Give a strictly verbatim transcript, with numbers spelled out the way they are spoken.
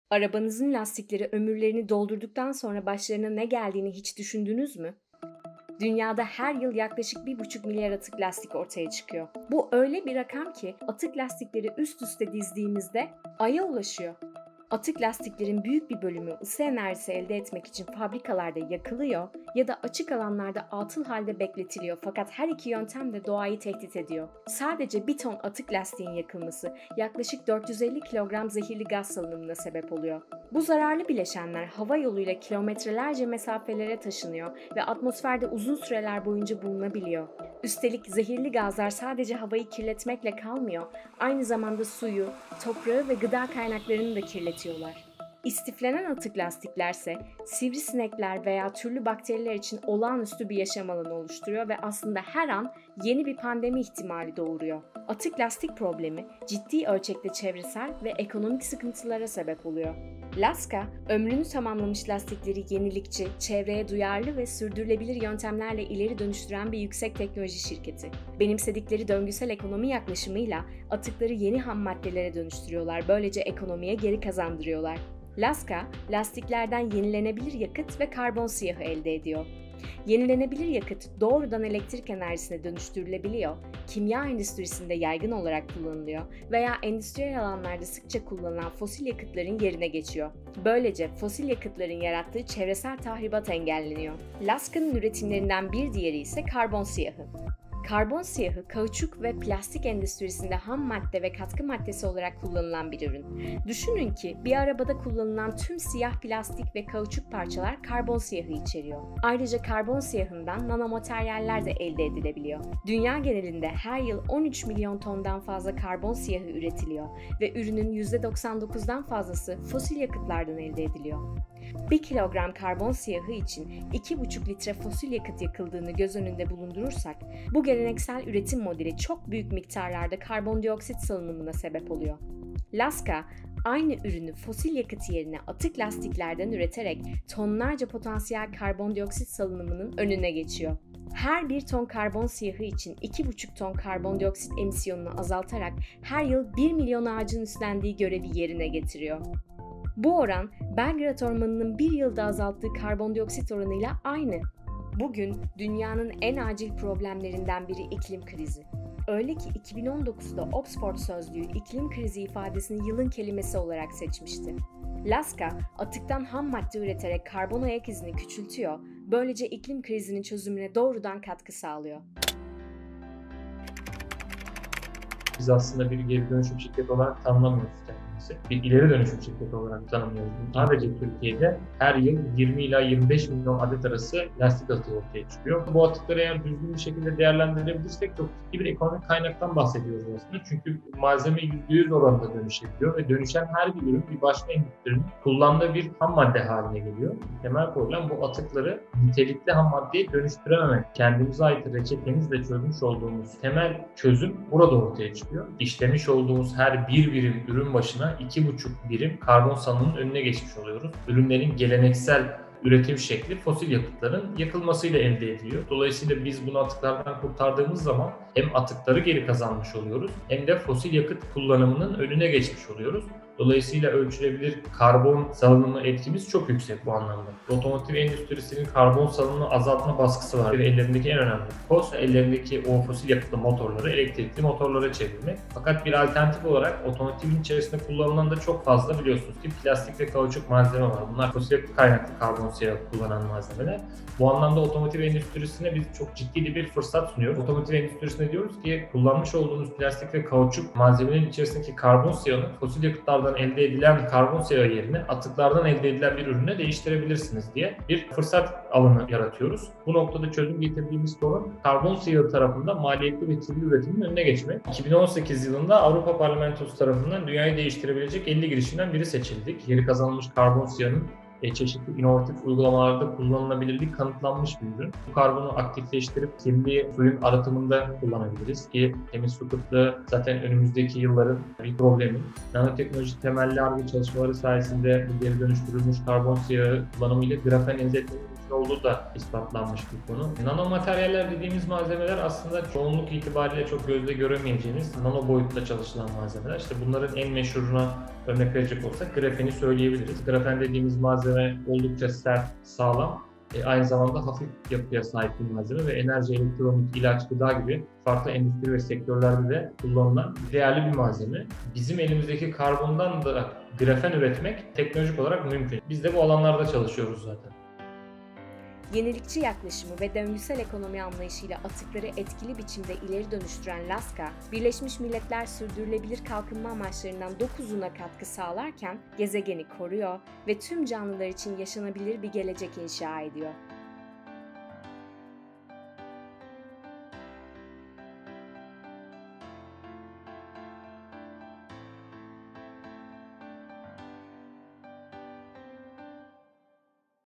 Arabanızın lastikleri ömürlerini doldurduktan sonra başlarına ne geldiğini hiç düşündünüz mü? Dünyada her yıl yaklaşık bir buçuk milyar atık lastik ortaya çıkıyor. Bu öyle bir rakam ki atık lastikleri üst üste dizdiğimizde Ay'a ulaşıyor. Atık lastiklerin büyük bir bölümü ısı enerjisi elde etmek için fabrikalarda yakılıyor ya da açık alanlarda atıl halde bekletiliyor, fakat her iki yöntem de doğayı tehdit ediyor. Sadece bir ton atık lastiğin yakılması yaklaşık dört yüz elli kilogram zehirli gaz salınımına sebep oluyor. Bu zararlı bileşenler hava yoluyla kilometrelerce mesafelere taşınıyor ve atmosferde uzun süreler boyunca bulunabiliyor. Üstelik zehirli gazlar sadece havayı kirletmekle kalmıyor, aynı zamanda suyu, toprağı ve gıda kaynaklarını da kirletiyorlar. İstiflenen atık lastiklerse sivrisinekler veya türlü bakteriler için olağanüstü bir yaşam alanı oluşturuyor ve aslında her an yeni bir pandemi ihtimali doğuruyor. Atık lastik problemi ciddi ölçekte çevresel ve ekonomik sıkıntılara sebep oluyor. Laska, ömrünü tamamlamış lastikleri yenilikçi, çevreye duyarlı ve sürdürülebilir yöntemlerle ileri dönüştüren bir yüksek teknoloji şirketi. Benimsedikleri döngüsel ekonomi yaklaşımıyla atıkları yeni ham maddelere dönüştürüyorlar, böylece ekonomiye geri kazandırıyorlar. Laska, lastiklerden yenilenebilir yakıt ve karbon siyahı elde ediyor. Yenilenebilir yakıt doğrudan elektrik enerjisine dönüştürülebiliyor, kimya endüstrisinde yaygın olarak kullanılıyor veya endüstriyel alanlarda sıkça kullanılan fosil yakıtların yerine geçiyor. Böylece fosil yakıtların yarattığı çevresel tahribat engelleniyor. Laska'nın üretimlerinden bir diğeri ise karbon siyahı. Karbon siyahı, kauçuk ve plastik endüstrisinde ham madde ve katkı maddesi olarak kullanılan bir ürün. Düşünün ki bir arabada kullanılan tüm siyah plastik ve kauçuk parçalar karbon siyahı içeriyor. Ayrıca karbon siyahından nanomateryaller de elde edilebiliyor. Dünya genelinde her yıl on üç milyon tondan fazla karbon siyahı üretiliyor ve ürünün yüzde doksan dokuzdan fazlası fosil yakıtlardan elde ediliyor. bir kilogram karbon siyahı için iki buçuk litre fosil yakıt yakıldığını göz önünde bulundurursak, bu geleneksel üretim modeli çok büyük miktarlarda karbondioksit salınımına sebep oluyor. Laska, aynı ürünü fosil yakıt yerine atık lastiklerden üreterek tonlarca potansiyel karbondioksit salınımının önüne geçiyor. Her bir ton karbon siyahı için iki buçuk ton karbondioksit emisyonunu azaltarak her yıl bir milyon ağacın üstlendiği görevi yerine getiriyor. Bu oran, Belgrad Ormanı'nın bir yılda azalttığı karbondioksit oranıyla aynı. Bugün dünyanın en acil problemlerinden biri iklim krizi. Öyle ki iki bin on dokuzda Oxford Sözlüğü iklim krizi ifadesini yılın kelimesi olarak seçmişti. Laska, atıktan ham madde üreterek karbon ayak izini küçültüyor, böylece iklim krizinin çözümüne doğrudan katkı sağlıyor. Biz aslında bir geri dönüşüm şirketi olarak tanımlamıyoruz kendimizi. Bir ileri dönüşüm şirketi olarak tanımlıyoruz. Sadece Türkiye'de her yıl yirmi ila yirmi beş milyon adet arası lastik atığı ortaya çıkıyor. Bu atıkları eğer düzgün bir şekilde değerlendirebilirsek çok ciddi bir ekonomik kaynaktan bahsediyoruz aslında. Çünkü malzeme yüzde yüz oranında dönüşebiliyor ve dönüşen her bir ürün bir başka endüstrinin kullandığı bir ham madde haline geliyor. Temel problem bu atıkları nitelikli ham maddeye dönüştürememek. Kendimize ait reçetemizle çözmüş olduğumuz temel çözüm burada ortaya çıkıyor. İşlemiş olduğumuz her bir birim ürün başına iki buçuk birim karbon salınımının önüne geçmiş oluyoruz. Ürünlerin geleneksel üretim şekli fosil yakıtların yakılmasıyla elde ediliyor. Dolayısıyla biz bunu atıklardan kurtardığımız zaman hem atıkları geri kazanmış oluyoruz hem de fosil yakıt kullanımının önüne geçmiş oluyoruz. Dolayısıyla ölçülebilir karbon salınımı etkimiz çok yüksek bu anlamda. Otomotiv endüstrisinin karbon salınımını azaltma baskısı var. Ellerindeki en önemli koz, ellerindeki o fosil yakıtlı motorları elektrikli motorlara çevirmek. Fakat bir alternatif olarak otomotivin içerisinde kullanılan da çok fazla biliyorsunuz ki plastik ve kauçuk malzeme var. Bunlar fosil yakıt kaynaklı karbon siyahı kullanan malzemeler. Bu anlamda otomotiv endüstrisine biz çok ciddi bir fırsat sunuyoruz. Otomotiv endüstrisine diyoruz ki kullanmış olduğunuz plastik ve kauçuk malzemenin içerisindeki karbon siyahını fosil yakıtlardan elde edilen karbon siyahı yerine atıklardan elde edilen bir ürüne değiştirebilirsiniz diye bir fırsat alanı yaratıyoruz. Bu noktada çözüm getirdiğimiz sorun karbon siyahı tarafında maliyetli ve kirli üretimin önüne geçmek. iki bin on sekiz yılında Avrupa Parlamentosu tarafından dünyayı değiştirebilecek elli girişimden biri seçildik. Geri kazanılmış karbon siyahının E, çeşitli inovatif uygulamalarda kullanılabilirliği kanıtlanmış bir ürün. Bu karbonu aktifleştirip kirli suyun arıtımında kullanabiliriz ki temiz su kıtlığı zaten önümüzdeki yılların bir problemi. Nanoteknoloji temelli Ar-Ge çalışmaları sayesinde bu geri dönüştürülmüş karbon siyahı kullanımıyla grafen elde etmemiz mümkün olduğu da ispatlanmış bir konu. Nanomateryaller dediğimiz malzemeler aslında çoğunluk itibariyle çok gözle göremeyeceğiniz nano boyutta çalışılan malzemeler. İşte bunların en meşhuruna örnek verecek olsak grafeni söyleyebiliriz. Grafen dediğimiz malzeme oldukça sert, sağlam. E, aynı zamanda hafif yapıya sahip bir malzeme ve enerji, elektronik, ilaç, gıda gibi farklı endüstri ve sektörlerde de kullanılan değerli bir malzeme. Bizim elimizdeki karbondan da grafen üretmek teknolojik olarak mümkün. Biz de bu alanlarda çalışıyoruz zaten. Yenilikçi yaklaşımı ve döngüsel ekonomi anlayışıyla atıkları etkili biçimde ileri dönüştüren Laska, Birleşmiş Milletler Sürdürülebilir Kalkınma Amaçlarından dokuzuna katkı sağlarken gezegeni koruyor ve tüm canlılar için yaşanabilir bir gelecek inşa ediyor.